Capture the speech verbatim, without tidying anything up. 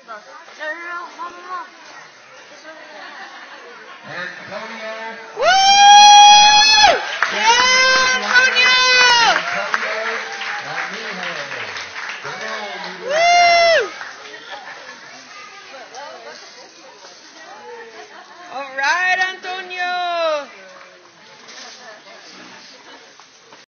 No, no, no, mom, mom, mom. Antonio. Woo! Yeah, Antonio! Woo! All right.